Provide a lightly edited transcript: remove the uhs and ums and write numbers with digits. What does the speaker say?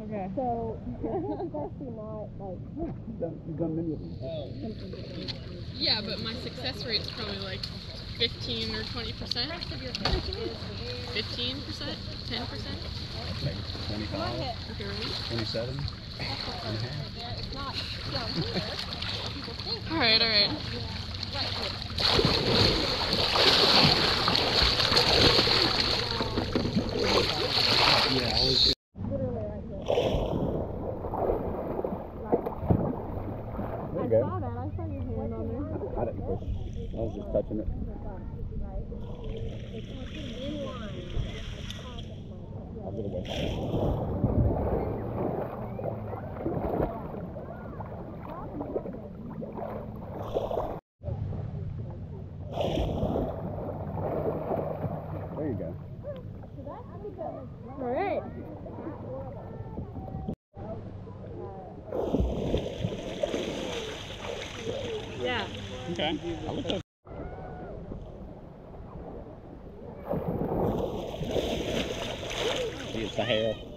Okay. So it's actually not like. You've done many of them. Yeah, but my success rate's probably like 15 or 20%. 15%? 10%? Like 25, 27. All right. Yeah, I was. Literally right here. There you I go. saw that. I saw your hand on there. I didn't push. I was just touching it. I'll get away. There you go. All right. Yeah. Okay. I looked up. See, it's the hair.